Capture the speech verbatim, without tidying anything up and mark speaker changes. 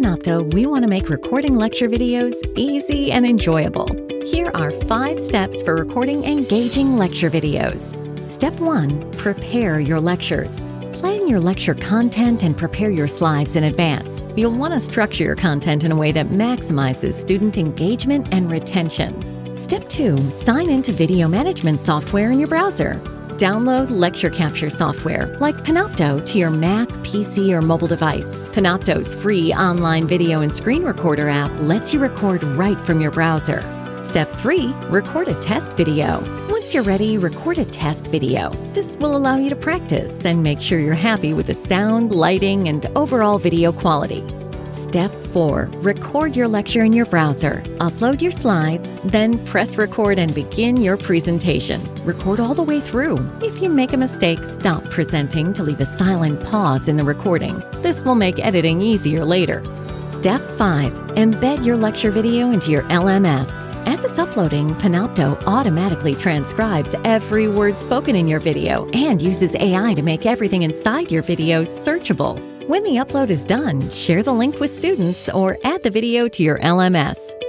Speaker 1: Panopto, we want to make recording lecture videos easy and enjoyable. Here are five steps for recording engaging lecture videos. Step one, prepare your lectures. Plan your lecture content and prepare your slides in advance. You'll want to structure your content in a way that maximizes student engagement and retention. Step two, sign into video management software in your browser. Download lecture capture software like Panopto to your Mac, P C, or mobile device. Panopto's free online video and screen recorder app lets you record right from your browser. Step three, record a test video. Once you're ready, record a test video. This will allow you to practice and make sure you're happy with the sound, lighting, and overall video quality. Step four, record your lecture in your browser. Upload your slides, then press record and begin your presentation. Record all the way through. If you make a mistake, stop presenting to leave a silent pause in the recording. This will make editing easier later. Step five, embed your lecture video into your L M S. As it's uploading, Panopto automatically transcribes every word spoken in your video and uses A I to make everything inside your video searchable. When the upload is done, share the link with students or add the video to your L M S.